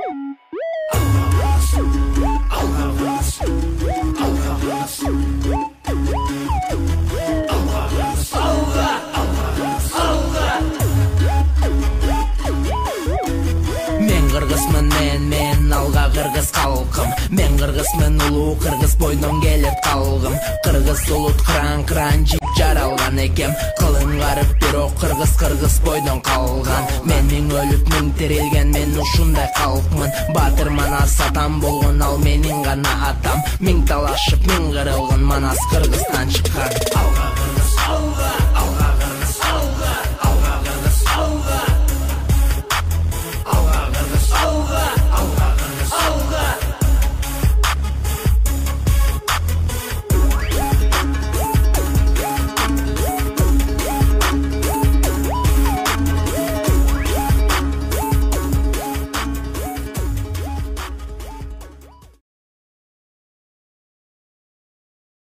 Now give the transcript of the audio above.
Мен алға қырғыз қалқым, мен қырғызмын ұлу қырғыз бойнан келіп қалғым. Қырғыз ұлыт қыран жип жаралған екем, қылын қарып бирок қырғыз бойнан қалған. Мен өліп мың терелген, мен ушундай қалқмын. Батыр манас атам болған, ал менің ғана атам. Мың талашып, мың қырылғын, манас Қырғыздан шыққан. Алға қырғыз, алға, алға.